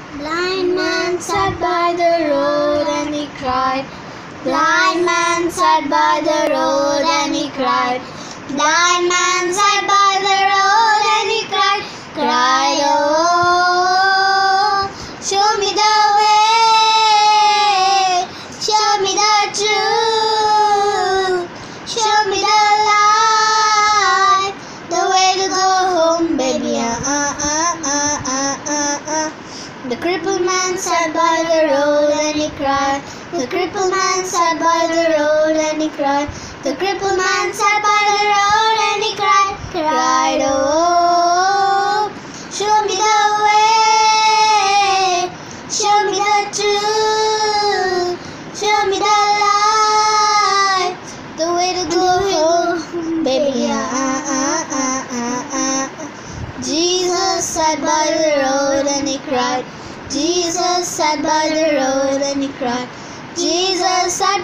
Blind man sat by the road and he cried. Blind man sat by the road and he cried. Blind man sat by the road and he cried. Cried, oh, show me the way, show me the truth, show me the light, the way to go home, baby. The crippled man sat by the road and he cried. The crippled man sat by the road and he cried. The crippled man sat by the road and he cried. Cried, oh, show me the way, show me the truth, show me the light, the way to go home, baby. Jesus sat by the road and he cried. Jesus sat by the road and he cried. Jesus sat